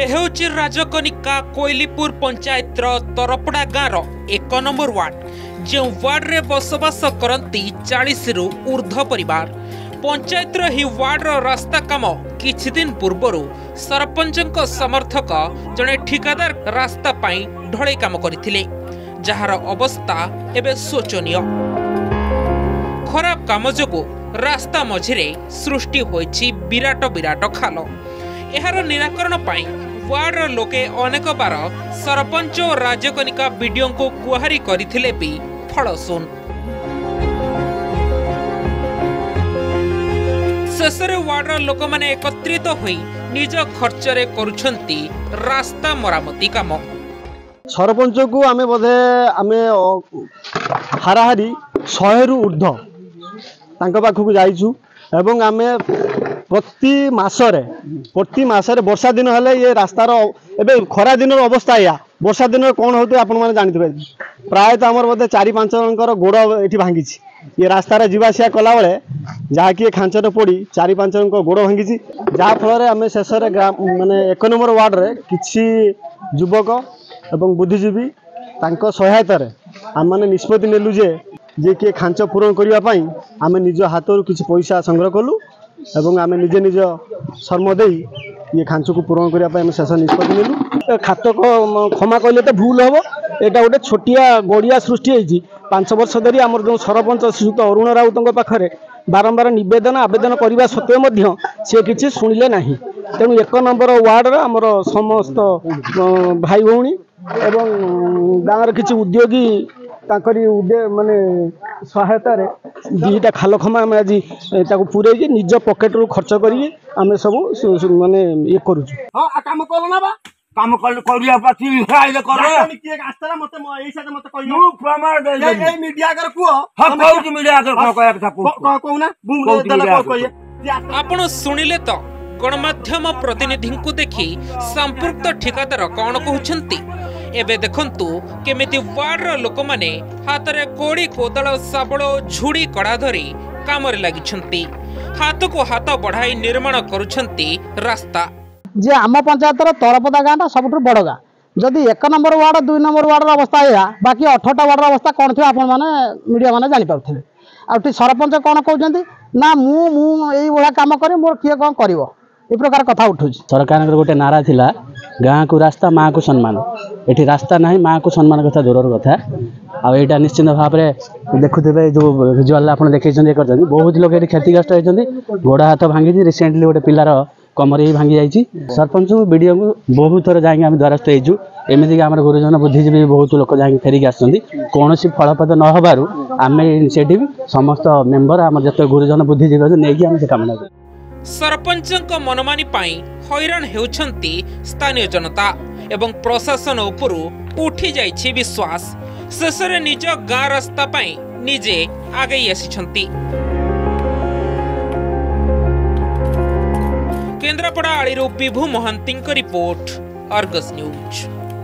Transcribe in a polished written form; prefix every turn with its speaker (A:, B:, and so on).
A: हेउची राजकनिका कोइलीपुर पंचायत तरपड़ा गाँव 1 number ward जो ward रे बसवास करती 40 रु ऊर्ध्व परिवार। पंचायत ही वार्ड रास्ता काम किछि दिन पूर्व सरपंच समर्थक जड़े ठिकादार रास्ता पाई ढले काम करथिले, जार अवस्था एबे शोचनीय। खराब काम जोगु रास्ता मझिरे सृष्टि होइछि विराट विराट खाल। एहार निराकरण पाई वार्ड लोके अनेक बार सरपंच और राजकनिका बीडीओ को गुहारी करथिले भी फल शून। शेषरे वार्ड लोक माने एकत्रित होई निज खर्चरे करुछंती रास्ता मरामती काम।
B: सरपंच को आमे बोधे आमे हाराहारी 100 रु ऊर्ध्व तांको पाखु जाइछु एवं आमे प्रति मासरे वर्षा दिन हेले ये रास्तार एबे खरा दिन अवस्था या वर्षा दिन कौन होते आपण माने जानिथिबे। प्रायतः हमर बोधे 4-5 जनकर गोड़ एठी भांगिछि। ये रास्तार जीवासिया कला बेले जहाँकि खांचर पड़ी 4-5 जन गोड़ भांगी, जहाँ फल आम शेष माने 1 नंबर वार्ड रे किछि युवक एवं बुद्धिजीवी तांको सहायतार आम मैंने निष्पत्ति नेलु जे किए खांच पूरण करने आम निज हाथ किछि पैसा संग्रह कलु एवं आम निजे निज श्रम दे ये खांच को पूरण करने शेष निष्पत्ति नेलु। खात क्षमा कहले तो भूल हम, एटा गोटे छोटिया गड़िया सृष्टि होती 5 वर्ष धरी आमर जो सरपंच श्रीयुक्त अरुण राउत पाखे बारंबार निवेदन आवेदन करने सत्वे सी किसी शुणिले ना। तेणु 1 नंबर वार्ड आमर समस्त भाई भौणी एवं गाँव किसी उद्योगी माने सहायता दीटा खाल खमा आम आज पूरे निज पकेट रू खर्च करी आम सब माने ये करूँ।
C: काम कल ना काम करिया पाछी फाइल करे के आस्तरा मते एई साथे मते कहियो नु प्रमाण दे ए मीडिया कर को हम कहू मीडिया कर को कहया था कहू ना बुंग देला को कहिए।
A: आपण सुनिले तो गणमाध्यम प्रतिनिधि को देखि संपुक्त ठिकादार कौन कहउछंती। एबे देखंतु केमिति वार्ड लोक माने हाथ रे कोड़ी कोदळ साबळ झुड़ी कड़ा धरी काम रे लागिछंती, हाथ को हाथ बढ़ाई निर्माण करूछंती रास्ता।
D: जे आम पंचायत तरपदा गाँव सब बड़ गाँ, जदि 1 नंबर वार्ड 2 नंबर वार्ड अवस्था या बाकी 18टा वार्ड अवस्था कौन थी आपण माने मीडिया माने जानि पाउथिबे। आ सरपंच कौन कहउछंती ना मु एई बड़ा काम करे मोर किए कौन करिवो ए प्रकार कथा उठुछ।
E: सरकार गोटे नारा थिला गाँ को रास्ता माँ को सम्मान। एठी रास्ता नहीं माँ को सम्मान कथा दूर कथा। आईटा निश्चित भाव में देखुवे जो भिजुआल आप देखते बहुत लोग ये क्षतिग्रस्त होती, गोड़ हाथ भांगी। रिसेंटली गोटे पिलार कमर ही भांगी जाइए। सरपंच बीडीओ को बहुत थर जाए द्वारस्थ होइछु। एमती आम गुरुजन बुद्धिजीवी बहुत लोक जाकि फेरिक आसुँच कौन फलप्रद न होबारु आम इनिशिएटिव समस्त मेम्बर आम जत गुरुजन बुद्धिजीवी नहीं आम कामना कर।
A: सरपंच मनमानी पाई हैरान हेउछंती स्थानीय जनता एवं प्रशासन उपरु उठी जाइछि विश्वास। शेषरे निज गाँ रास्ता पाई निजे आगे आसिछंती। केन्द्रापड़ा आळीरू विभु महांती रिपोर्ट, अर्गस न्यूज।